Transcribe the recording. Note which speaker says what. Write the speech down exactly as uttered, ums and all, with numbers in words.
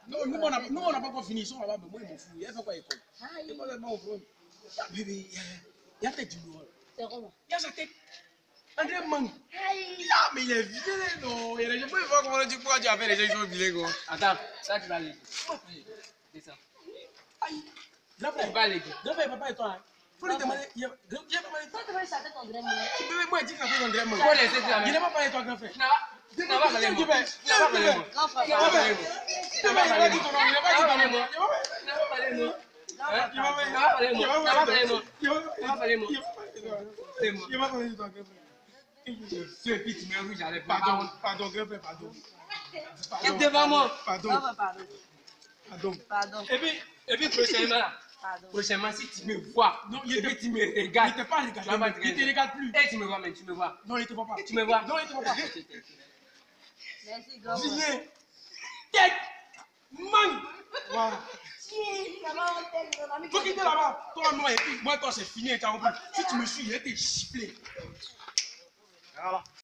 Speaker 1: Non, nous, on n'a nous, on n'a pas encore fini. Ils sont là-bas, mais moi, ils m'ont fouillé. Elle fait quoi, école? Et pas vraiment au problème. Bébé, il y a tête du noir.
Speaker 2: C'est comment?
Speaker 1: Il y a sa tête. André Mang. Ah, mais il est vilain, non. Il y a des gens qui voir comment tu pourras tu as fait les gens qui sont vilains, quoi.
Speaker 3: Attends, ça tu vas aller. C'est ça.
Speaker 1: Aïe. Grand
Speaker 3: Tu
Speaker 1: frère.
Speaker 3: vas aller.
Speaker 1: Grand frère, papa et toi. Faut lui demander. Il y a pas parlé de toi.
Speaker 2: Toi, tu veux sa tête André Mang.
Speaker 1: Bébé, moi, il dit qu'il a fait André Mang.
Speaker 3: Faut laisser ça.
Speaker 1: Il n'a pas parlé de toi, grand frère.
Speaker 3: Non, non, va parler moi. Non, va parler moi.
Speaker 2: Grand frère,
Speaker 3: Non, va parler moi.
Speaker 1: Il n'a pas dit ton nom. Il n'a pas dit ton nom.
Speaker 3: Non, va parler moi.
Speaker 1: Il va
Speaker 3: Non, va parler moi. Non, va parler moi.
Speaker 1: Il va
Speaker 3: Non, va parler moi. C'est moi.
Speaker 1: Il va parler de toi, grand frère.
Speaker 3: Ce et tu me rouges à l'époque.
Speaker 1: Pardon, pardon, grand frère, pardon.
Speaker 3: Et devant moi.
Speaker 1: Pardon,
Speaker 2: grand frère, pardon.
Speaker 1: pardon.
Speaker 2: Pardon.
Speaker 3: Et puis, et puis prochainement, là,
Speaker 2: Pardon.
Speaker 3: prochainement, si tu me vois,
Speaker 1: Non, il
Speaker 3: et
Speaker 1: était-
Speaker 3: puis tu me
Speaker 1: Il ne
Speaker 3: regardes,
Speaker 1: t'a pas
Speaker 3: tu vas
Speaker 1: regardé.
Speaker 3: pas
Speaker 1: Il
Speaker 3: te
Speaker 1: ne te
Speaker 3: regarder.
Speaker 1: regarde plus.
Speaker 3: Et tu me vois, mais tu me vois.
Speaker 1: Non, il ne te voit pas.
Speaker 3: Tu me vois.
Speaker 1: Non, il ne te voit pas.
Speaker 2: Merci, grand frère.
Speaker 1: Vilain. Tête. Man. Voilà. Faut quitter là-bas. Toi, moi, et puis moi, toi, c'est fini. Tu as compris. Si tu me suis, il a été giflé. Voilà.